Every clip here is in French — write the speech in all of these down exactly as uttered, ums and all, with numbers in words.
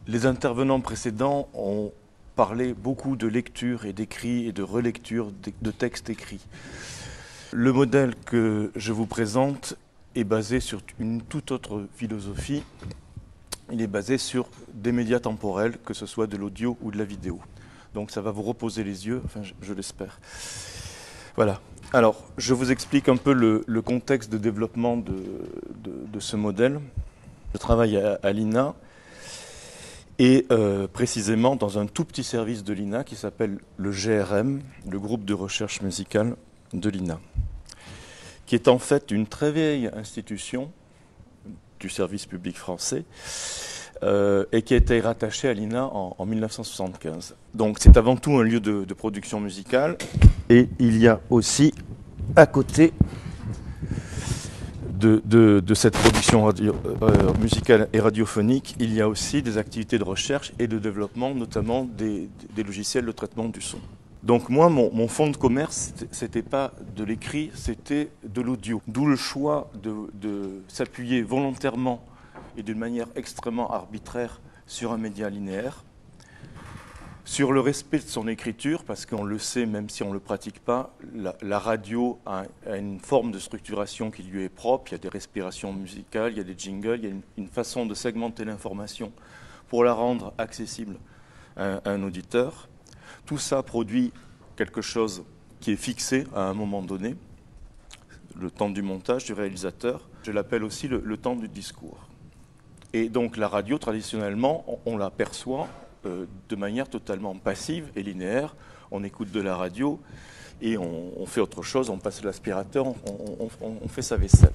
Les intervenants précédents ont parlé beaucoup de lecture et d'écrit et de relecture de textes écrits. Le modèle que je vous présente est basé sur une toute autre philosophie. Il est basé sur des médias temporels, que ce soit de l'audio ou de la vidéo. Donc ça va vous reposer les yeux, enfin je, je l'espère. Voilà. Alors, je vous explique un peu le, le contexte de développement de, de, de ce modèle. Je travaille à, à l'I N A et euh, précisément dans un tout petit service de l'I N A qui s'appelle le G R M, le groupe de recherche musicale de l'I N A, qui est en fait une très vieille institution du service public français euh, et qui a été rattaché à l'I N A en, en mille neuf cent soixante-quinze. Donc c'est avant tout un lieu de, de production musicale, et il y a aussi à côté de, de, de cette production radio, euh, musicale et radiophonique, il y a aussi des activités de recherche et de développement, notamment des, des logiciels de traitement du son. Donc moi, mon, mon fonds de commerce, c'était pas de l'écrit, c'était de l'audio. D'où le choix de, de s'appuyer volontairement et d'une manière extrêmement arbitraire sur un média linéaire, sur le respect de son écriture, parce qu'on le sait, même si on ne le pratique pas, la, la radio a, a une forme de structuration qui lui est propre, il y a des respirations musicales, il y a des jingles, il y a une, une façon de segmenter l'information pour la rendre accessible à, à un auditeur. Tout ça produit quelque chose qui est fixé à un moment donné, le temps du montage du réalisateur. Je l'appelle aussi le, le temps du discours. Et donc la radio, traditionnellement, on, on la perçoit euh, de manière totalement passive et linéaire. On écoute de la radio et on, on fait autre chose, on passe l'aspirateur, on, on, on, on fait sa vaisselle.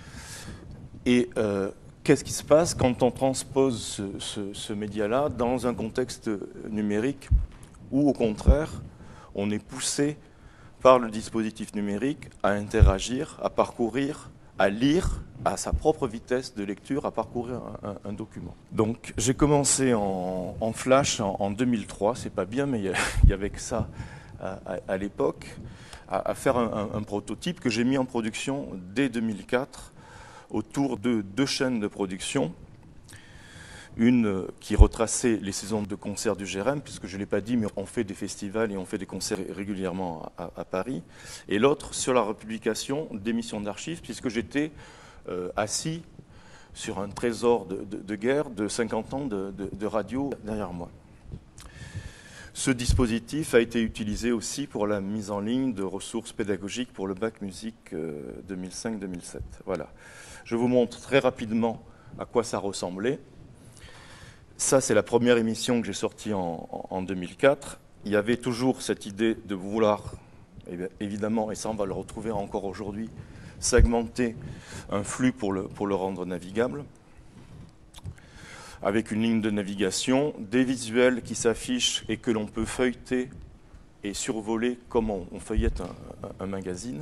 Et euh, qu'est-ce qui se passe quand on transpose ce, ce, ce média-là dans un contexte numérique où, au contraire, on est poussé par le dispositif numérique à interagir, à parcourir, à lire à sa propre vitesse de lecture, à parcourir un, un, un document. Donc j'ai commencé en, en Flash en, en deux mille trois, c'est pas bien, mais il y avait que ça à, à, à l'époque, à, à faire un, un, un prototype que j'ai mis en production dès deux mille quatre autour de deux chaînes de production. Une qui retraçait les saisons de concerts du G R M, puisque je ne l'ai pas dit, mais on fait des festivals et on fait des concerts régulièrement à, à Paris. Et l'autre sur la republication d'émissions d'archives, puisque j'étais euh, assis sur un trésor de, de, de guerre de cinquante ans de, de, de radio derrière moi. Ce dispositif a été utilisé aussi pour la mise en ligne de ressources pédagogiques pour le bac musique euh, deux mille cinq deux mille sept. Voilà. Je vous montre très rapidement à quoi ça ressemblait. Ça, c'est la première émission que j'ai sortie en, en deux mille quatre. Il y avait toujours cette idée de vouloir, évidemment, et ça on va le retrouver encore aujourd'hui, segmenter un flux pour le, pour le rendre navigable, avec une ligne de navigation, des visuels qui s'affichent et que l'on peut feuilleter et survoler comme on, on feuillette un, un, un magazine.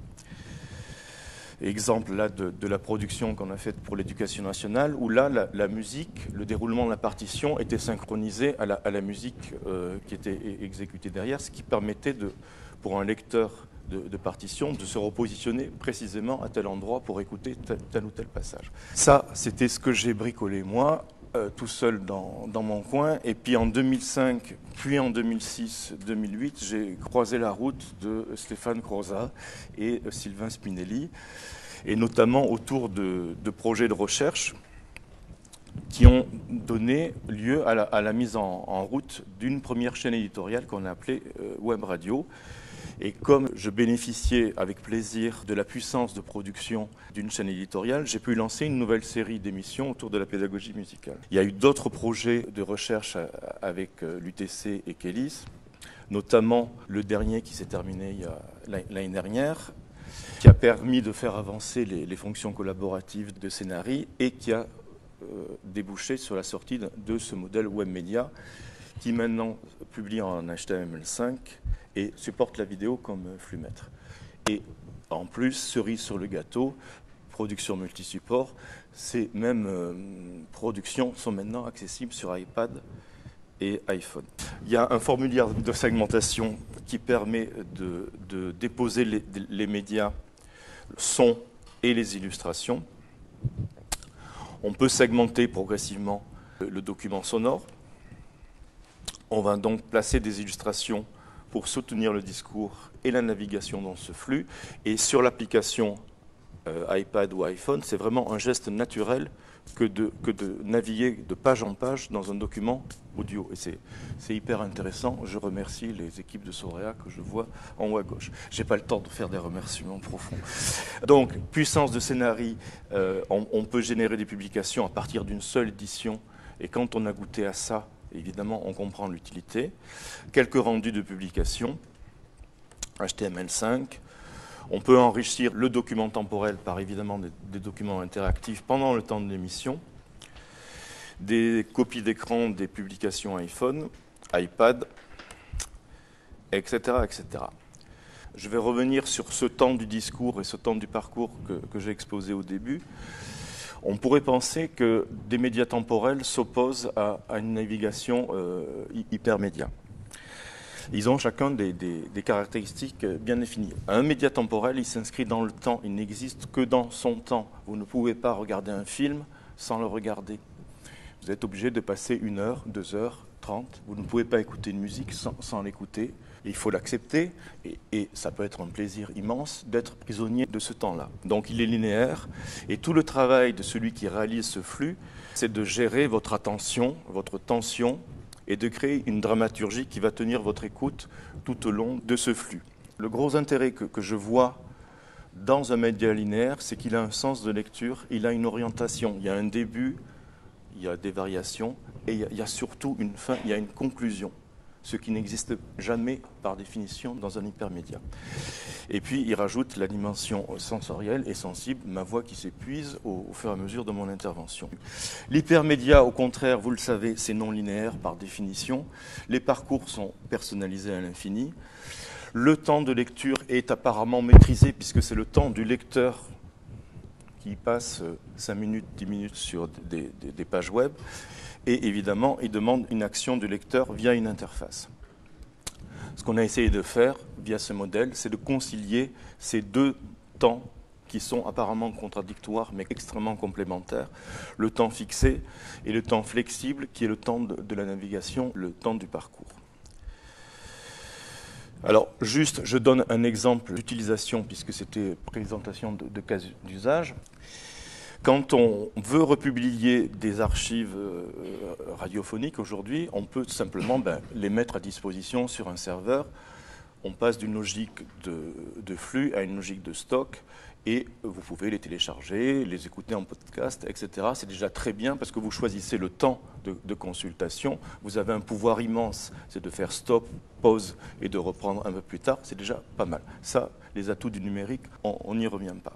Exemple là de, de la production qu'on a faite pour l'Éducation nationale, où là, la, la musique, le déroulement de la partition était synchronisé à la, à la musique euh, qui était exécutée derrière, ce qui permettait, de, pour un lecteur de, de partition, de se repositionner précisément à tel endroit pour écouter tel, tel ou tel passage. Ça, c'était ce que j'ai bricolé moi, euh, tout seul dans, dans mon coin. Et puis en deux mille cinq, puis en deux mille six deux mille huit, j'ai croisé la route de Stéphane Croza et Sylvain Spinelli, et notamment autour de, de projets de recherche qui ont donné lieu à la, à la mise en, en route d'une première chaîne éditoriale qu'on a appelée euh, Web Radio. Et comme je bénéficiais avec plaisir de la puissance de production d'une chaîne éditoriale, j'ai pu lancer une nouvelle série d'émissions autour de la pédagogie musicale. Il y a eu d'autres projets de recherche avec l'U T C et Kélis, notamment le dernier qui s'est terminé il y a l'année dernière, qui a permis de faire avancer les, les fonctions collaboratives de Scénarii et qui a euh, débouché sur la sortie de, de ce modèle web média qui maintenant publie en H T M L cinq et supporte la vidéo comme flux maître. Et en plus, cerise sur le gâteau, production multi-support, ces mêmes euh, productions sont maintenant accessibles sur iPad et iPhone. Il y a un formulaire de segmentation qui permet de, de déposer les, les médias, le son et les illustrations. On peut segmenter progressivement le document sonore. On va donc placer des illustrations pour soutenir le discours et la navigation dans ce flux. Et sur l'application euh, iPad ou iPhone, c'est vraiment un geste naturel que de, que de naviguer de page en page dans un document audio. Et c'est hyper intéressant. Je remercie les équipes de Sorea que je vois en haut à gauche. Je n'ai pas le temps de faire des remerciements profonds. Donc, puissance de scénarii, euh, on, on peut générer des publications à partir d'une seule édition. Et quand on a goûté à ça, évidemment, on comprend l'utilité. Quelques rendus de publication, H T M L cinq. On peut enrichir le document temporel par évidemment des, des documents interactifs pendant le temps de l'émission. Des copies d'écran des publications iPhone, iPad, et cetera, et cetera. Je vais revenir sur ce temps du discours et ce temps du parcours que, que j'ai exposé au début. On pourrait penser que des médias temporels s'opposent à, à une navigation euh, hypermédia. Ils ont chacun des, des, des caractéristiques bien définies. Un média temporel, il s'inscrit dans le temps, il n'existe que dans son temps. Vous ne pouvez pas regarder un film sans le regarder. Vous êtes obligé de passer une heure, deux heures, trente. Vous ne pouvez pas écouter une musique sans, sans l'écouter. Il faut l'accepter et, et ça peut être un plaisir immense d'être prisonnier de ce temps-là. Donc il est linéaire et tout le travail de celui qui réalise ce flux, c'est de gérer votre attention, votre tension et de créer une dramaturgie qui va tenir votre écoute tout au long de ce flux. Le gros intérêt que, que je vois dans un média linéaire, c'est qu'il a un sens de lecture, il a une orientation, il y a un début, il y a des variations et il y a, il y a surtout une fin, il y a une conclusion. Ce qui n'existe jamais par définition dans un hypermédia. Et puis il rajoute la dimension sensorielle et sensible, ma voix qui s'épuise au, au fur et à mesure de mon intervention. L'hypermédia, au contraire, vous le savez, c'est non linéaire par définition. Les parcours sont personnalisés à l'infini. Le temps de lecture est apparemment maîtrisé puisque c'est le temps du lecteur qui passe cinq minutes, dix minutes sur des, des, des pages web. Et évidemment, il demande une action du lecteur via une interface. Ce qu'on a essayé de faire via ce modèle, c'est de concilier ces deux temps qui sont apparemment contradictoires, mais extrêmement complémentaires. Le temps fixé et le temps flexible, qui est le temps de, de la navigation, le temps du parcours. Alors, juste, je donne un exemple d'utilisation, puisque c'était présentation de, de cas d'usage. Quand on veut republier des archives radiophoniques aujourd'hui, on peut simplement ben, les mettre à disposition sur un serveur. On passe d'une logique de, de flux à une logique de stock et vous pouvez les télécharger, les écouter en podcast, et cetera. C'est déjà très bien parce que vous choisissez le temps de, de consultation. Vous avez un pouvoir immense, c'est de faire stop, pause et de reprendre un peu plus tard. C'est déjà pas mal. Ça, les atouts du numérique, on n'y revient pas.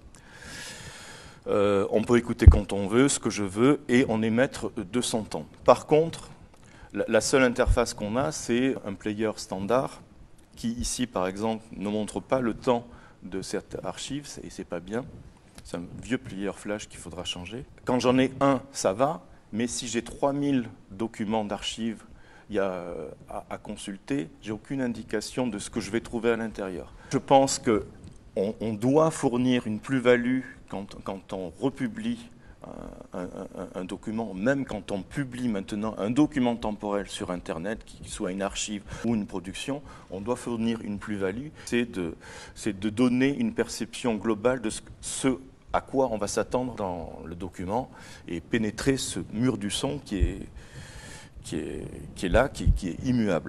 Euh, on peut écouter quand on veut, ce que je veux, et on est maître de son temps. Par contre, la, la seule interface qu'on a, c'est un player standard qui, ici, par exemple, ne montre pas le temps de cette archive, et c'est pas bien. C'est un vieux player flash qu'il faudra changer. Quand j'en ai un, ça va, mais si j'ai trois mille documents d'archives il y a à, à consulter, j'ai aucune indication de ce que je vais trouver à l'intérieur. Je pense que on, on doit fournir une plus-value quand, quand on republie un, un, un, un document, même quand on publie maintenant un document temporel sur Internet, qu'il soit une archive ou une production, on doit fournir une plus-value. C'est de, c'est de donner une perception globale de ce, ce à quoi on va s'attendre dans le document et pénétrer ce mur du son qui est, qui est, qui est là, qui, qui est immuable.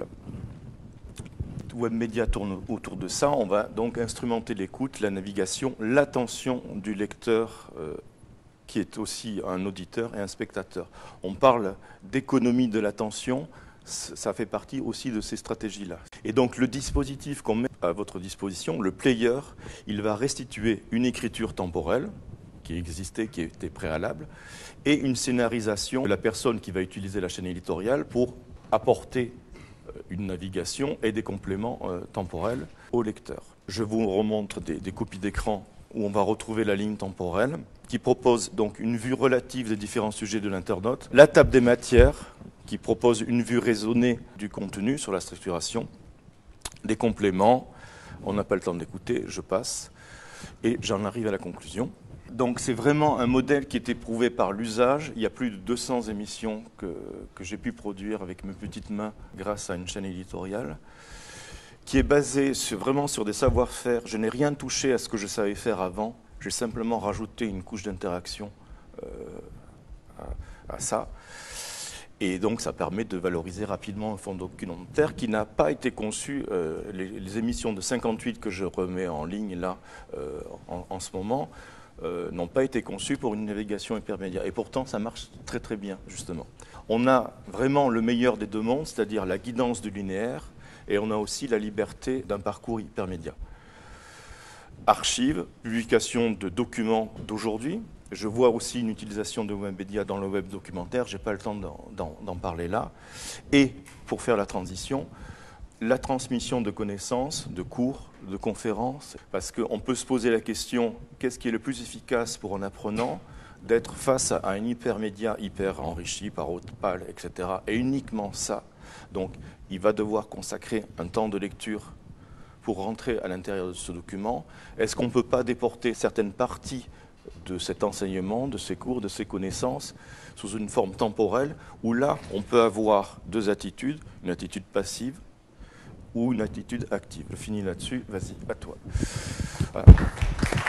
Webmedia tourne autour de ça. On va donc instrumenter l'écoute, la navigation, l'attention du lecteur euh, qui est aussi un auditeur et un spectateur. On parle d'économie de l'attention, ça fait partie aussi de ces stratégies-là. Et donc le dispositif qu'on met à votre disposition, le player, il va restituer une écriture temporelle qui existait, qui était préalable, et une scénarisation de la personne qui va utiliser la chaîne éditoriale pour apporter une navigation et des compléments euh, temporels au lecteur. Je vous remontre des, des copies d'écran où on va retrouver la ligne temporelle qui propose donc une vue relative des différents sujets de l'internaute, la table des matières qui propose une vue raisonnée du contenu sur la structuration, des compléments, on n'a pas le temps d'écouter, je passe, et j'en arrive à la conclusion. Donc c'est vraiment un modèle qui est éprouvé par l'usage. Il y a plus de deux cents émissions que, que j'ai pu produire avec mes petites mains grâce à une chaîne éditoriale, qui est basée sur, vraiment sur des savoir-faire. Je n'ai rien touché à ce que je savais faire avant. J'ai simplement rajouté une couche d'interaction euh, à, à ça. Et donc ça permet de valoriser rapidement un fonds documentaire qui n'a pas été conçu, euh, les, les émissions de cinquante-huit que je remets en ligne là euh, en, en ce moment, euh, n'ont pas été conçues pour une navigation hypermédia. Et pourtant ça marche très très bien justement. On a vraiment le meilleur des deux mondes, c'est-à-dire la guidance du linéaire, et on a aussi la liberté d'un parcours hypermédia. Archives, publication de documents d'aujourd'hui. Je vois aussi une utilisation de Webedia dans le web documentaire, je n'ai pas le temps d'en parler là. Et pour faire la transition, la transmission de connaissances, de cours, de conférences, parce qu'on peut se poser la question, qu'est-ce qui est le plus efficace pour un apprenant d'être face à un hypermédia hyper enrichi par haute pale, et cetera. Et uniquement ça. Donc, il va devoir consacrer un temps de lecture pour rentrer à l'intérieur de ce document. Est-ce qu'on ne peut pas déporter certaines parties de cet enseignement, de ces cours, de ces connaissances, sous une forme temporelle, où là, on peut avoir deux attitudes, une attitude passive ou une attitude active. Je finis là-dessus, vas-y, à toi. Voilà.